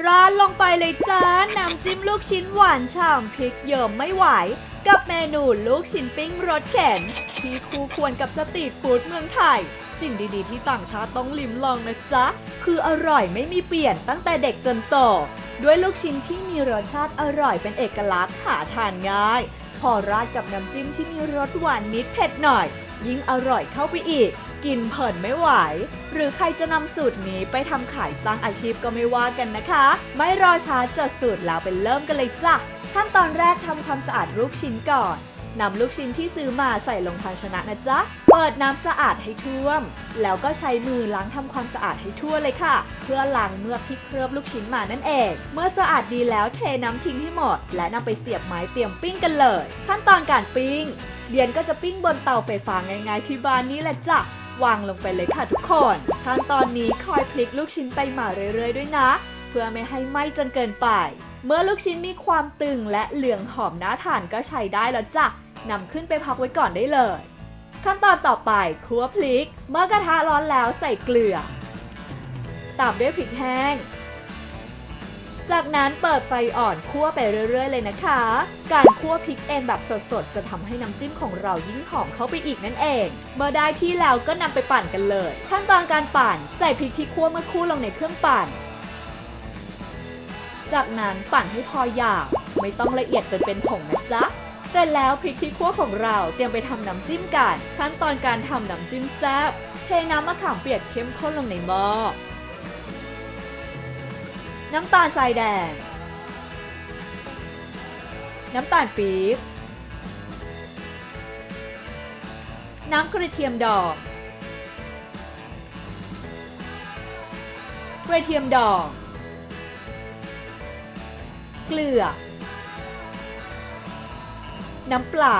ราดลงไปเลยจ้าน้ำจิ้มลูกชิ้นหวานฉ่ำพริกเยิ่มไม่ไหวกับเมนูลูกชิ้นปิ้งรสเข็นที่คู่ควรกับสตรีทฟู้ดเมืองไทยสิ่งดีๆที่ต่างชาติต้องลิ้มลองนะจ๊ะคืออร่อยไม่มีเปลี่ยนตั้งแต่เด็กจนโตด้วยลูกชิ้นที่มีรสชาติอร่อยเป็นเอกลักษณ์หาทานง่ายพอราดกับน้ำจิ้มที่มีรสหวานนิดเผ็ดหน่อยยิ่งอร่อยเข้าไปอีกกินเพลินไม่ไหวหรือใครจะนำสูตรนี้ไปทำขายสร้างอาชีพก็ไม่ว่ากันนะคะไม่รอช้าจดสูตรแล้วไปเริ่มกันเลยจ้ะขั้นตอนแรกทำความสะอาดลูกชิ้นก่อนนำลูกชิ้นที่ซื้อมาใส่ลงภาชนะนะจ๊ะเปิดน้ำสะอาดให้ท่วมแล้วก็ใช้มือล้างทำความสะอาดให้ทั่วเลยค่ะเพื่อล้างเมือกที่เคลือบลูกชิ้นมานั่นเองเมื่อสะอาดดีแล้วเทน้ำทิ้งให้หมดและนำไปเสียบไม้เตรียมปิ้งกันเลยขั้นตอนการปิ้งเดียนก็จะปิ้งบนเตาไฟฟ้าง่ายๆที่บ้านนี้แหละจ้ะวางลงไปเลยค่ะทุกคนขั้นตอนนี้คอยพลิกลูกชิ้นไปมาเรื่อยๆด้วยนะเพื่อไม่ให้ไหม้จนเกินไปเมื่อลูกชิ้นมีความตึงและเหลืองหอมน่าทานก็ใช้ได้แล้วจ้ะนำขึ้นไปพักไว้ก่อนได้เลยขั้นตอนต่อไปคั่วพริกเมื่อกระทะร้อนแล้วใส่เกลือตามด้วยพริกแห้งจากนั้นเปิดไฟอ่อนคั่วไปเรื่อยๆเลยนะคะการคั่วพริกเองแบบสดๆจะทำให้น้ำจิ้มของเรายิ่งหอมเข้าไปอีกนั่นเองเมื่อได้ที่แล้วก็นำไปปั่นกันเลยขั้นตอนการปั่นใส่พริกที่คั่วเมื่อครู่ลงในเครื่องปั่นจากนั้นปั่นให้พอหยาบไม่ต้องละเอียดจนเป็นผงนะจ๊ะเสร็จแล้วพริกที่คั่วของเราเตรียมไปทำน้ำจิ้มกันขั้นตอนการทำน้ำจิ้มแซ่บเทน้ำมะขามเปียกเข้มข้นลงในหม้อน้ำตาลทรายแดงน้ำตาลปี๊บน้ำกระเทียมดองกระเทียมดองเกลือน้ำเปล่า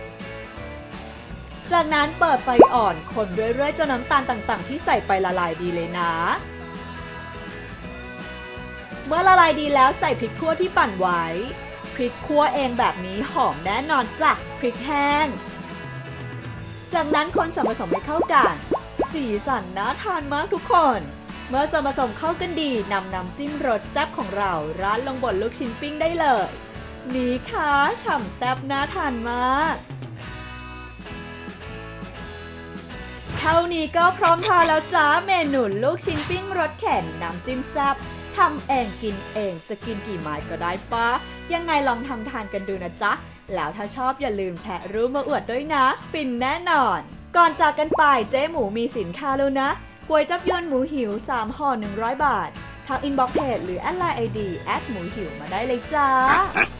จากนั้นเปิดไฟอ่อนคนเรื่อยๆจนน้ำตาลต่างๆที่ใส่ไปละลายดีเลยนะเมื่อละลายดีแล้วใส่พริกคั่วที่ปั่นไว้พริกคั่วเองแบบนี้หอมแน่นอนจ้ะพริกแห้งจากนั้นคนส่วนผสมให้เข้ากันสีสันน่าทานมากทุกคนเมื่อส่วนผสมเข้ากันดีนำน้ำจิ้มรสแซ่บของเราราดลงบนลูกชิ้นปิ้งได้เลยนี่ค่ะฉ่ำแซ่บน่าทานมากเท่านี้ก็พร้อมทานแล้วจ้าเมนูลูกชิ้นปิ้งรสแข็งน้ำจิ้มแซ่บทำเองกินเองจะกินกี่ไม้ก็ได้ปะยังไงลองทำทานกันดูนะจ๊ะแล้วถ้าชอบอย่าลืมแชร์รูปมาอวดด้วยนะฟินแน่นอนก่อนจากกันไปเจ๊หมูมีสินค้าแล้วนะก๋วยจับยวนหมูหิว3 ห่อ 100 บาททางอินบ็อกซ์เพจหรือแอดไลน์ ID หมูหิวมาได้เลยจ้า